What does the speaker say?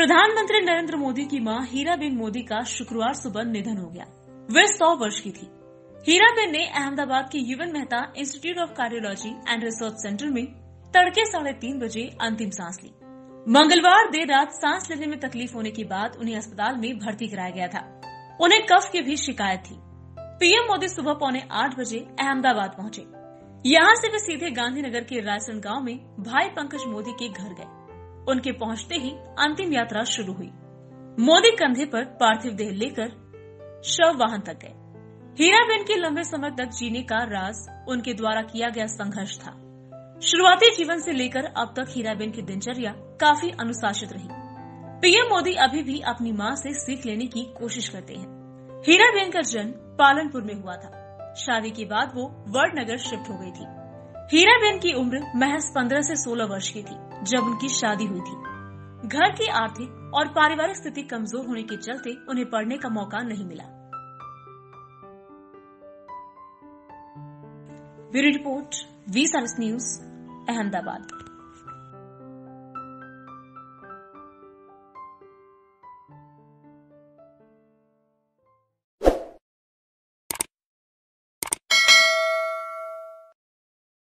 प्रधानमंत्री नरेंद्र मोदी की मां हीराबेन मोदी का शुक्रवार सुबह निधन हो गया। वे 100 वर्ष की थी। हीराबेन ने अहमदाबाद के U N Mehta institute of cardiology and research centre में तड़के 3:30 बजे अंतिम सांस ली। मंगलवार देर रात सांस लेने में तकलीफ होने के बाद उन्हें अस्पताल में भर्ती कराया गया था। उन्हें कफ की भी शिकायत थी। पीएम मोदी सुबह 7:45 बजे अहमदाबाद पहुंचे। यहां से वे सीधे गांधीनगर के रायसन गांव में भाई पंकज मोदी के घर गए। उनके पहुंचते ही अंतिम यात्रा शुरू हुई। मोदी कंधे पर पार्थिव देह लेकर शव वाहन तक गए। हीराबेन के लंबे समय तक जीने का राज उनके द्वारा किया गया संघर्ष था। शुरुआती जीवन से लेकर अब तक हीराबेन की दिनचर्या काफी अनुशासित रही। पीएम मोदी अभी भी अपनी मां से सीख लेने की कोशिश करते हैं। हीराबेन का जन्म पालनपुर में हुआ था। शादी के बाद वो वडनगर शिफ्ट हो गई थी। हीराबेन की उम्र महज 15 से 16 वर्ष की थी जब उनकी शादी हुई थी। घर की आर्थिक और पारिवारिक स्थिति कमजोर होने के चलते उन्हें पढ़ने का मौका नहीं मिला। Bureau report, V service news, Ahmedabad.